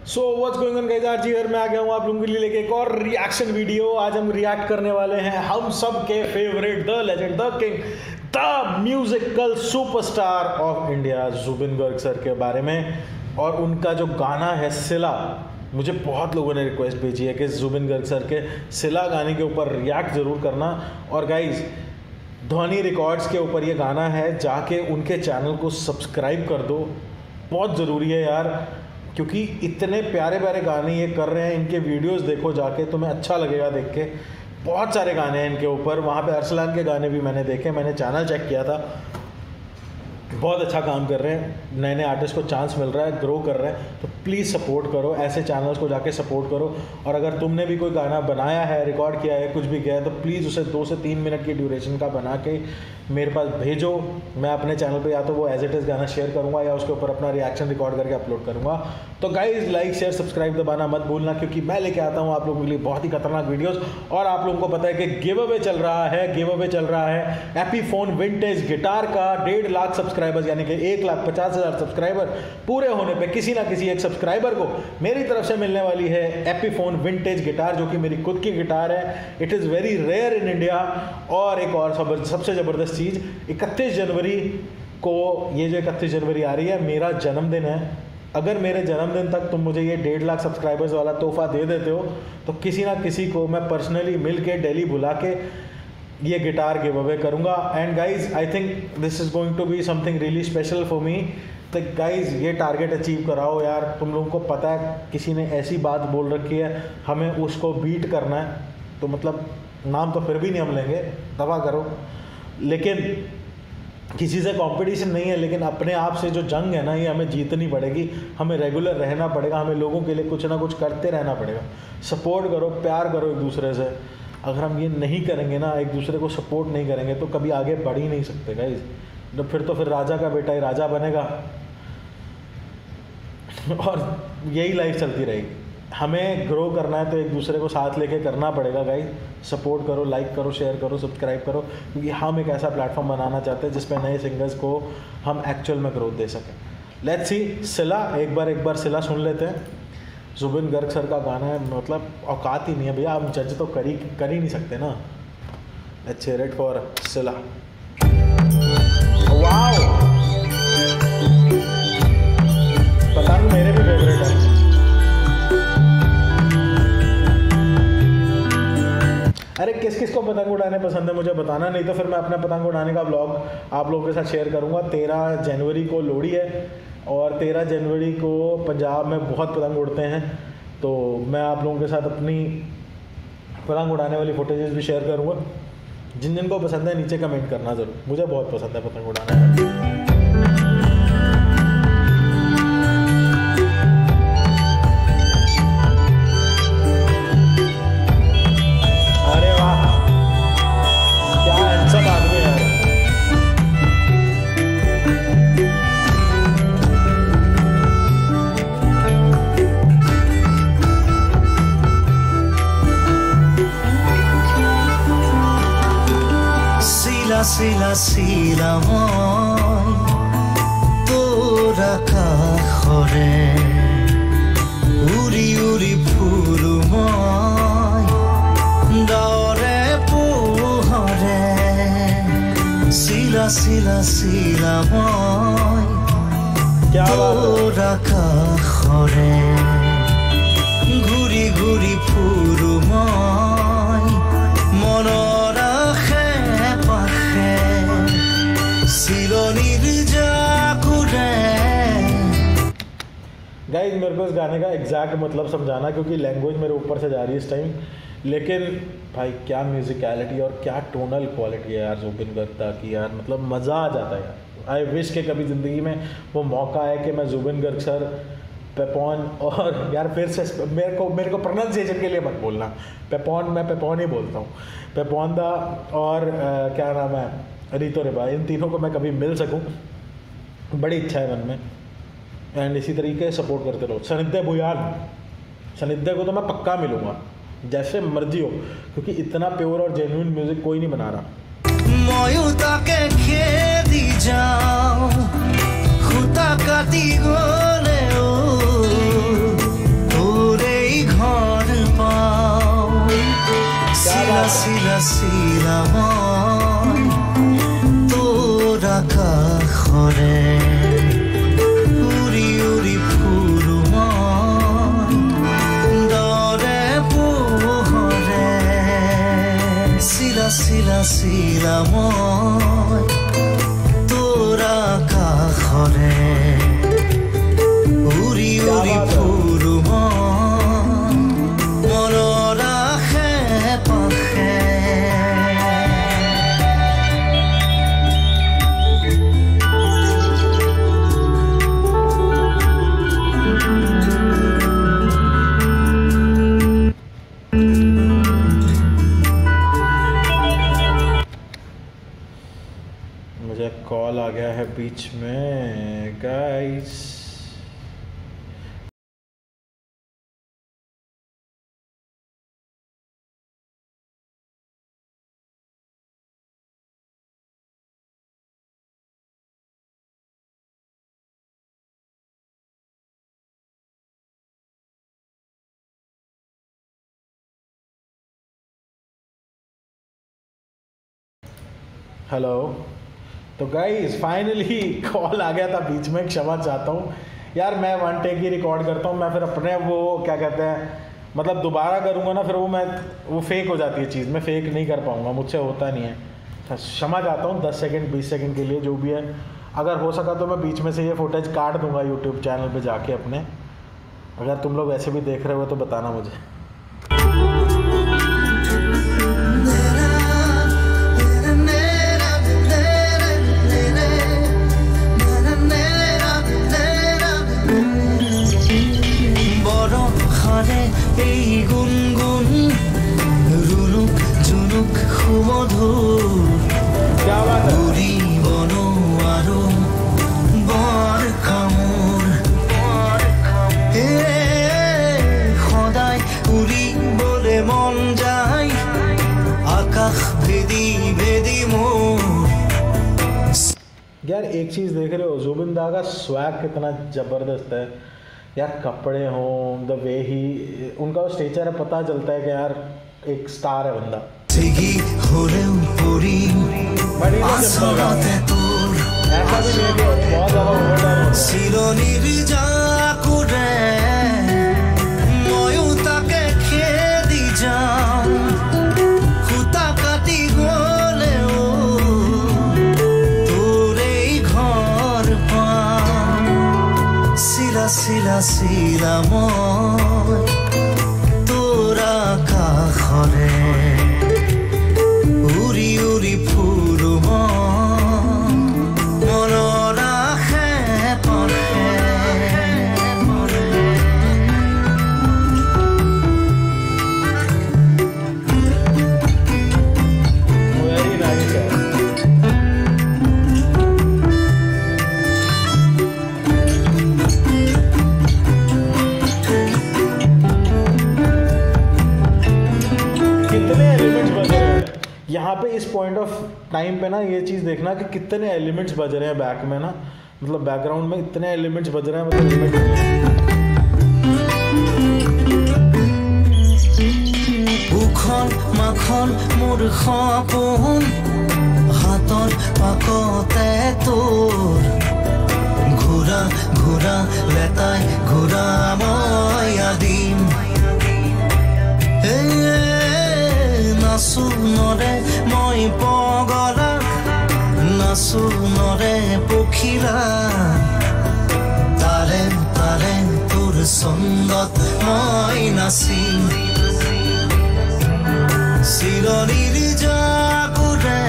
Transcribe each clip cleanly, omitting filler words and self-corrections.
So what's going on guys, आज here मैं आ गया हूँ आप लोगों के लिए लेके एक और रिएक्शन वीडियो। आज हम रिएक्ट करने वाले हैं हम सब के favourite the legend the king the musical superstar of India Zubeen Garg sir के बारे में। और उनका जो गाना है सिला, मुझे बहुत लोगों ने रिक्वेस्ट भेजी है कि जुबिन गर्ग सर के सिला गाने के ऊपर रिएक्ट ज़रूर करना। और गाइज ध्वनि रिकॉर्ड्स के ऊपर ये गाना है, जाके उनके चैनल को सब्सक्राइब कर दो, बहुत ज़रूरी है यार, क्योंकि इतने प्यारे प्यारे गाने ये कर रहे हैं। इनके वीडियोस देखो जाके, तुम्हें अच्छा लगेगा देख के। बहुत सारे गाने हैं इनके ऊपर, वहाँ पे अरसलान के गाने भी मैंने देखे, मैंने चैनल चेक किया था। बहुत अच्छा काम कर रहे हैं, नए नए आर्टिस्ट को चांस मिल रहा है, ग्रो कर रहे हैं, तो प्लीज़ सपोर्ट करो, ऐसे चैनल्स को जाके सपोर्ट करो। और अगर तुमने भी कोई गाना बनाया है, रिकॉर्ड किया है, कुछ भी किया है, तो प्लीज़ उसे 2 से 3 मिनट की ड्यूरेशन का बना के मेरे पास भेजो। मैं अपने चैनल पे या तो वो एज इट इज़ गाना शेयर करूँगा या उसके ऊपर अपना रिएक्शन रिकॉर्ड करके अपलोड करूँगा। तो गाइज़ लाइक शेयर सब्सक्राइब दबाना मत भूलना, क्योंकि मैं लेके आता हूँ आप लोगों के लिए बहुत ही खतरनाक वीडियोज़। और आप लोगों को पता है कि गिव अवे चल रहा है एपीफोन विंटेज गिटार का 1.5 लाख सब्सक्राइबर्स, यानी कि 1,50,000 सब्सक्राइबर पूरे होने पे किसी ना किसी एक सब्सक्राइबर को मेरी तरफ से मिलने वाली है एपीफोन विंटेज गिटार, जो कि मेरी खुद की गिटार है। It is very rare in India. और एक और सबसे ज़बरदस्त चीज़, 31 जनवरी को, ये जो 31 जनवरी आ रही है, मेरा जन्मदिन है। अगर मेरे जन्मदिन तक तुम मुझे ये 1.5 लाख सब्सक्राइबर्स वाला तोहफा दे देते हो, तो किसी ना किसी को मैं पर्सनली मिल के दिल्ली बुला के ये गिटार गिव अवे करूँगा। And guys I think this is going to be something really special for me. तो गाइज ये टारगेट अचीव कराओ यार। तुम लोगों को पता है किसी ने ऐसी बात बोल रखी है, हमें उसको बीट करना है, तो मतलब नाम तो फिर भी नहीं हम लेंगे, दवा करो। लेकिन किसी से कंपटीशन नहीं है, लेकिन अपने आप से जो जंग है ना, ये हमें जीतनी पड़ेगी। हमें रेगुलर रहना पड़ेगा, हमें लोगों के लिए कुछ ना कुछ करते रहना पड़ेगा। सपोर्ट करो, प्यार करो एक दूसरे से। अगर हम ये नहीं करेंगे ना, एक दूसरे को सपोर्ट नहीं करेंगे, तो कभी आगे बढ़ ही नहीं सकते गाइज। तो फिर राजा का बेटा ही राजा बनेगा और यही लाइफ चलती रहेगी। हमें ग्रो करना है तो एक दूसरे को साथ लेके करना पड़ेगा गाइज। सपोर्ट करो, लाइक करो, शेयर करो, सब्सक्राइब करो, क्योंकि हम एक ऐसा प्लेटफॉर्म बनाना चाहते हैं जिसपे नए सिंगर्स को हम एक्चुअल में ग्रोथ दे सकें। लेट्स सी सिला, एक बार सिला सुन लेते हैं। जुबिन गर्ग सर का गाना है, मतलब औकात ही नहीं है भैया, हम जज तो कर ही नहीं सकते ना। लेट्स हियर इट फॉर सिला। वाओ, पतंग मेरे भी फेवरेट है। अरे किस किस को पतंग उड़ाने पसंद है मुझे बताना, नहीं तो फिर मैं अपना पतंग उड़ाने का व्लॉग आप लोगों के साथ शेयर करूंगा। 13 जनवरी को लोहड़ी है और 13 जनवरी को पंजाब में बहुत पतंग उड़ते हैं, तो मैं आप लोगों के साथ अपनी पतंग उड़ाने वाली फुटेजेस भी शेयर करूंगा। जिन जिन को पसंद है नीचे कमेंट करना ज़रूर, मुझे बहुत पसंद है पतंग उड़ाना। सिला सिला মই তোরা কাষৰে উৰি উৰি ফুৰো মই ডাৱৰে পোহৰে। সিলা সিলা সিলা মই তোৰা কাষৰে ঘূৰি ঘূৰি ফুৰো মই মনৰ गाइज मेरे को इस गाने का एग्जैक्ट मतलब समझाना, क्योंकि लैंग्वेज मेरे ऊपर से जा रही है इस टाइम। लेकिन भाई क्या म्यूजिकलिटी और क्या टोनल क्वालिटी है यार जुबिन गर्ग की यार, मतलब मज़ा आ जाता है यार। आई विश के कभी ज़िंदगी में वो मौका है कि मैं जुबिन गर्ग सर, पेपॉन, और यार फिर से मेरे को प्रोनाउंसिएशन के लिए मत बोलना, पेपॉन, मैं पेपॉन ही बोलता हूँ, पेपॉन दा और क्या नाम है, रीतो रिबा, इन तीनों को मैं कभी मिल सकूं, बड़ी इच्छा है मन में। एंड इसी तरीके से सपोर्ट करते रहो। सनिध्य बुयान, सनिध्य को तो मैं पक्का मिलूँगा जैसे मर्जी हो, क्योंकि इतना प्योर और जेन्युइन म्यूजिक कोई नहीं बना रहा। চিলা মই তোৰ আকাশৰে উৰি উৰি ফুৰো মই মনৰ আশে পাশে मुझे कॉल आ गया है बीच में गाइस। हेलो, तो गाइस फाइनली कॉल आ गया था बीच में, क्षमा चाहता हूँ यार। मैं वन टेक ही रिकॉर्ड करता हूँ, मैं फिर अपने वो क्या कहते हैं मतलब दोबारा करूँगा ना, फिर वो फेक हो जाती है चीज़, मैं फेक नहीं कर पाऊँगा, मुझसे होता नहीं है। क्षमा चाहता हूँ 10 सेकंड 20 सेकंड के लिए, जो भी है। अगर हो सका तो मैं बीच में से ये फुटेज काट दूँगा यूट्यूब चैनल पर जाके अपने। अगर तुम लोग ऐसे भी देख रहे हो तो बताना मुझे। এই গুনগুন রুনুক ঝুনুক সুমধুর উৰি বনো আৰু বৰ কামোৰ সদায় উৰিবলে মন যায় আকাশ ভেদি ভেদি মোৰ। यार एक चीज़ देख रहे हो, जुबिन दा का स्वैग कितना ज़बरदस्त है यार। कपड़े हों, द वे ही उनका वो स्टेचर है, पता चलता है कि यार एक स्टार है बंदा। চিলা চিলা মই তোৰ আকাশৰে উৰি উৰি ফুৰো মই মনৰ আশে পাশে। यहाँ पे इस पॉइंट ऑफ टाइम पे ना ये चीज़ देखना कि कितने एलिमेंट्स बज रहे हैं बैक में ना, मतलब बैकग्राउंड में इतने एलिमेंट्स बज रहे हैं, मतलब लिमिट नहीं है। উখন মাখন মোৰ সপোন হাতৰ পাকতে তোৰ ঘূৰা ঘূৰা লেতাই ঘূৰা মই আদিম নাচো নৰে মই পগলা নাচো নৰে পখিলা তাৰে তাৰে তোৰ ছন্দত মই নাচিম চিৰণিৰ জাকুৰে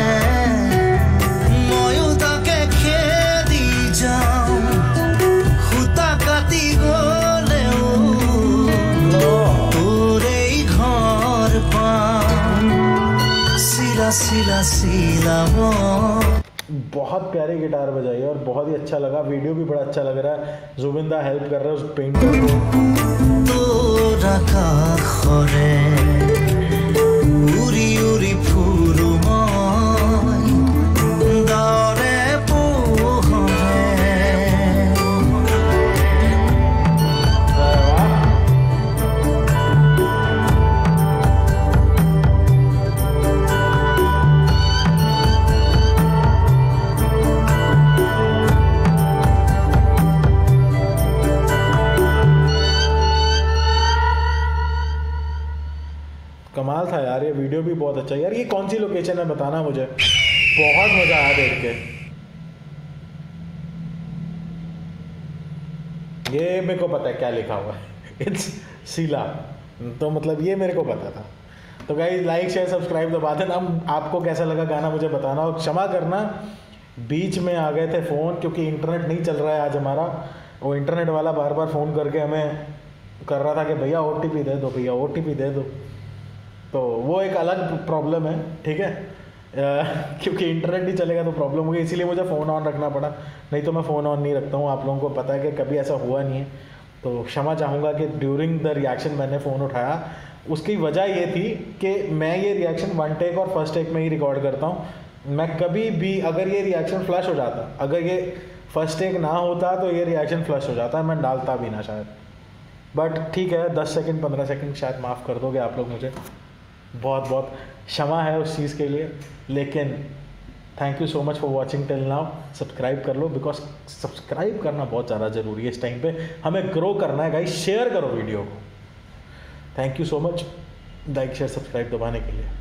ময়ো তাকে খেদি যাওঁ সূতা কাটি গ'লেও তোৰ এই ঘৰ পাম চিলা চিলা চিলা মই। बहुत प्यारी गिटार बजाई है और बहुत ही अच्छा लगा, वीडियो भी बड़ा अच्छा लग रहा है। जुबिन दा हेल्प कर रहा है उस पेंटर को। তোৰ আকাশৰে উৰি উৰি ফুৰো মই দাৰে পোহৰে। कमाल था यार, ये वीडियो भी बहुत अच्छा। यार ये कौन सी लोकेशन है बताना मुझे, बहुत मजा आया देख के। ये मेरे को पता है क्या लिखा हुआ है, इट्स सीला, तो मतलब ये मेरे को पता था। तो गाइस लाइक शेयर सब्सक्राइब दबा देना। आपको कैसा लगा गाना मुझे बताना, और क्षमा करना बीच में आ गए थे फ़ोन, क्योंकि इंटरनेट नहीं चल रहा है आज हमारा। वो इंटरनेट वाला बार बार फ़ोन करके हमें कर रहा था कि भैया OTP दे दो, भैया OTP दे दो। तो वो एक अलग प्रॉब्लम है, ठीक है। क्योंकि इंटरनेट नहीं चलेगा तो प्रॉब्लम होगी, इसीलिए मुझे फ़ोन ऑन रखना पड़ा, नहीं तो मैं फ़ोन ऑन नहीं रखता हूँ। आप लोगों को पता है कि कभी ऐसा हुआ नहीं है। तो क्षमा चाहूँगा कि ड्यूरिंग द रिएक्शन मैंने फ़ोन उठाया। उसकी वजह ये थी कि मैं ये रिएक्शन 1 टेक और फर्स्ट टेक में ही रिकॉर्ड करता हूँ। मैं कभी भी अगर ये रिएक्शन फ्लश हो जाता, अगर ये फर्स्ट टेक ना होता तो ये रिएक्शन फ्लश हो जाता, मैं डालता भी ना शायद। बट ठीक है, 10 सेकंड 15 सेकंड शायद माफ़ कर दोगे आप लोग मुझे, बहुत बहुत क्षमा है उस चीज़ के लिए। लेकिन thank you so much for watching till now. Subscribe कर लो, बिकॉज सब्सक्राइब करना बहुत ज़्यादा ज़रूरी है इस टाइम पे, हमें ग्रो करना है गाइस। शेयर करो वीडियो को। Thank you so much like share subscribe दबाने के लिए।